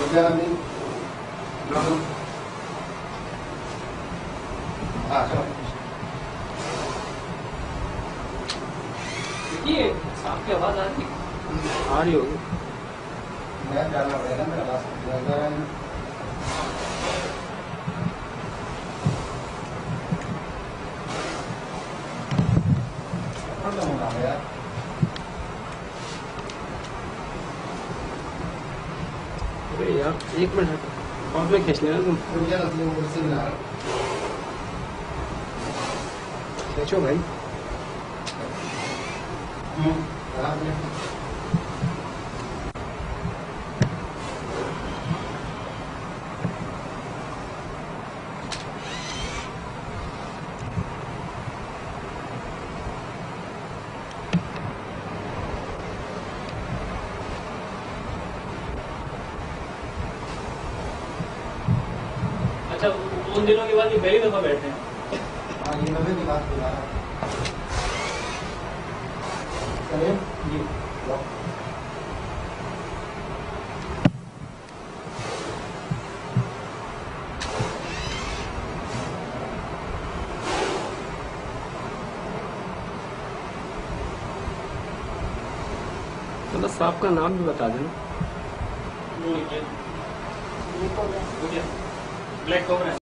आपकी आवाज आ रही होगी। जाना पड़ेगा मेरा रास्ता यार। अरे यार 1 मिनट पास में खींच लेना तुम। खींचो भाई। अच्छा, उन दिनों के बाद ये पहली दफा बैठे हैं। हाँ, ये नब्बे की बात हो रहा है। जी मतलब साहब का नाम भी बता देना। Black cobra.